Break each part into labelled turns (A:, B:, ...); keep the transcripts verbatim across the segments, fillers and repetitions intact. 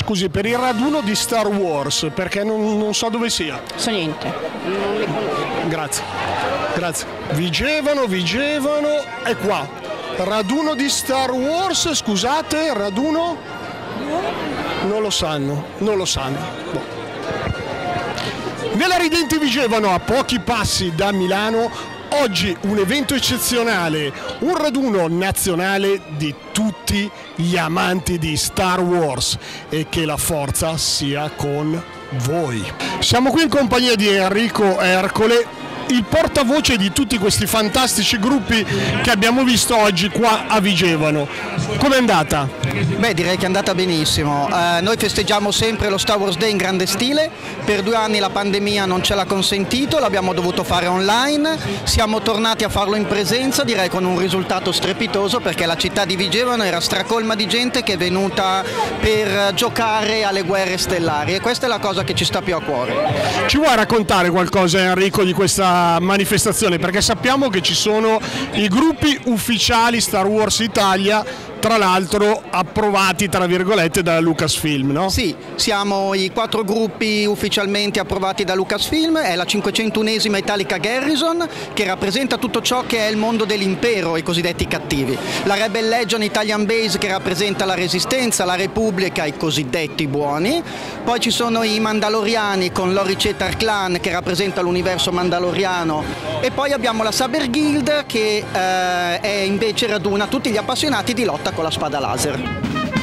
A: scusi, per il raduno di Star Wars, perché non, non so dove sia.
B: So niente, non li conosco.
A: Grazie, grazie. Vigevano, Vigevano, è qua. Raduno di Star Wars, scusate, raduno? Non lo sanno, non lo sanno. Boh. Nella Ridenti Vigevano, a pochi passi da Milano, oggi un evento eccezionale, un raduno nazionale di tutti gli amanti di Star Wars, e che la forza sia con voi. Siamo qui in compagnia di Enrico Ercole, il portavoce di tutti questi fantastici gruppi che abbiamo visto oggi qua a Vigevano. Com'è andata?
C: Beh, direi che è andata benissimo. Eh, noi festeggiamo sempre lo Star Wars Day in grande stile. Per due anni la pandemia non ce l'ha consentito, l'abbiamo dovuto fare online. Siamo tornati a farlo in presenza, direi con un risultato strepitoso, perché la città di Vigevano era stracolma di gente che è venuta per giocare alle guerre stellari, e questa è la cosa che ci sta più a cuore.
A: Ci vuoi raccontare qualcosa, Enrico, di questa manifestazione? Perché sappiamo che ci sono i gruppi ufficiali Star Wars Italia, tra l'altro approvati tra virgolette da Lucasfilm, no?
C: Sì, siamo i quattro gruppi ufficialmente approvati da Lucasfilm. È la cinquecentunesima Italica Garrison, che rappresenta tutto ciò che è il mondo dell'impero, i cosiddetti cattivi. La Rebel Legion Italian Base, che rappresenta la Resistenza, la Repubblica, i cosiddetti buoni. Poi ci sono i Mandaloriani con Lori Cetar Clan, che rappresenta l'universo mandaloriano. E poi abbiamo la Saber Guild, che eh, è invece raduna tutti gli appassionati di lotta con la spada laser.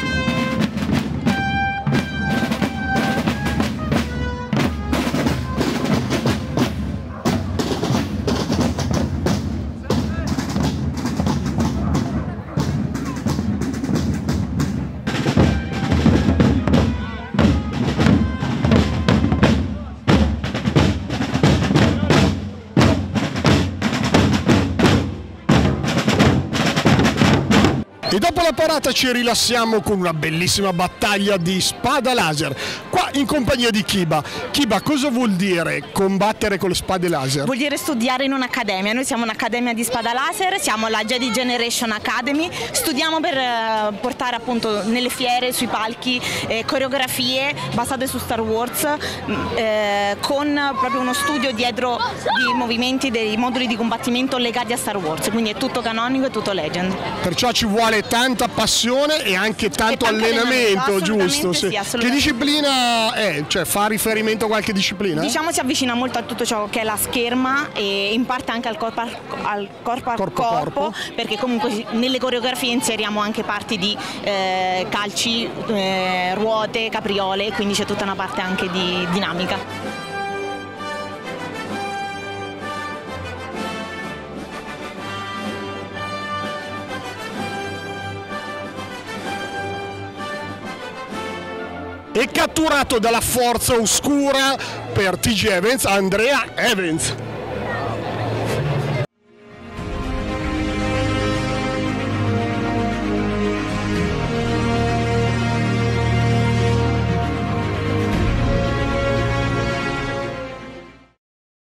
A: E dopo la parata ci rilassiamo con una bellissima battaglia di spada laser, qua in compagnia di Kiba. Kiba, cosa vuol dire combattere con le spade laser?
D: Vuol dire studiare in un'accademia. Noi siamo un'accademia di spada laser, siamo la Jedi Generation Academy, studiamo per eh, portare appunto nelle fiere, sui palchi, eh, coreografie basate su Star Wars, eh, con proprio uno studio dietro di movimenti dei moduli di combattimento legati a Star Wars, quindi è tutto canonico e tutto legend.
A: Perciò ci vuole tanta passione e anche tanto,
D: e tanto
A: allenamento,
D: allenamento,
A: giusto?
D: sì,
A: Che disciplina è? Cioè fa riferimento a qualche disciplina?
D: Diciamo si avvicina molto a tutto ciò che è la scherma e in parte anche al corpo al corpo, al
A: corpo,
D: corpo,
A: corpo.
D: Perché comunque nelle coreografie inseriamo anche parti di eh, calci, eh, ruote, capriole, quindi c'è tutta una parte anche di dinamica.
A: E catturato dalla forza oscura per T G Evans, Andrea Evans.